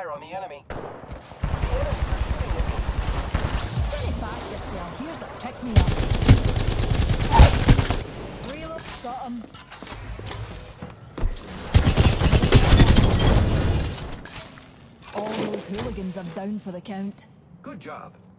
fire on the enemy. The enemies are shooting at me. Get it back yourself. Here's a pick me up. Reload. Got him. All those hooligans are down for the count. Good job.